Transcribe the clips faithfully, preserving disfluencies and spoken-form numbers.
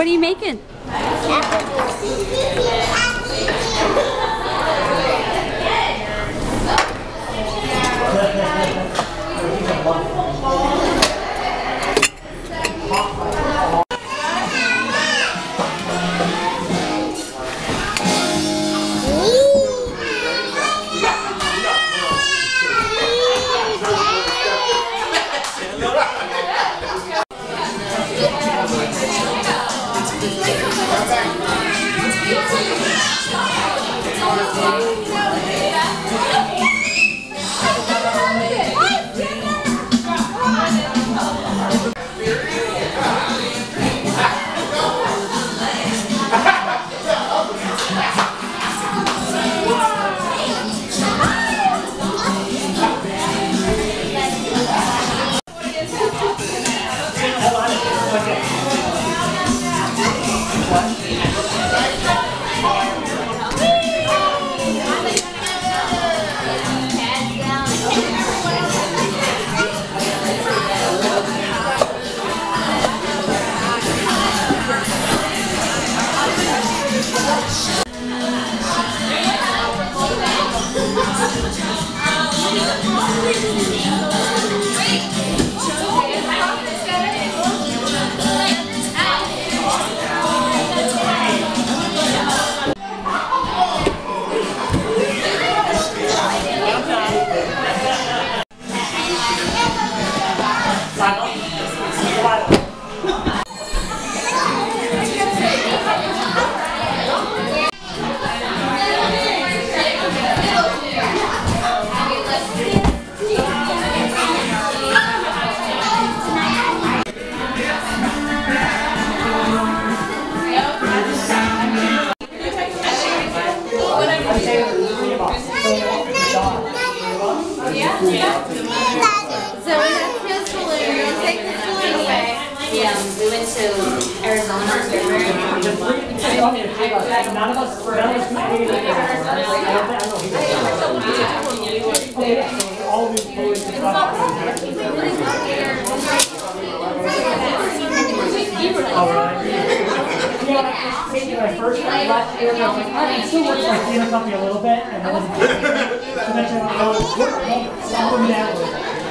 What are you making? Yeah, we went to Arizona. None of us, none of us competed in all of these boys and stuff. Oh, really? Yeah, maybe my first time last year, I was like, I still work like Dana Company a little bit, and then eventually I was working that way.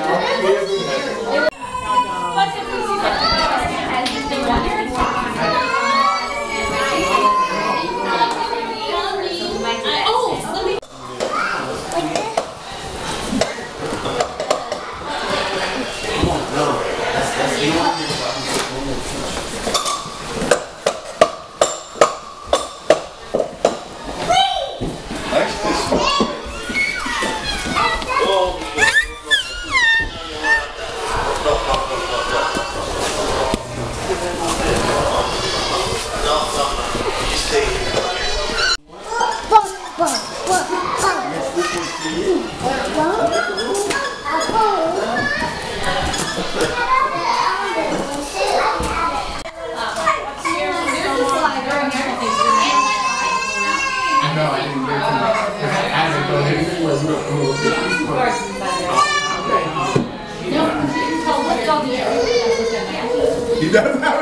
No, I didn't get to I didn't go ahead and was no move. He doesn't have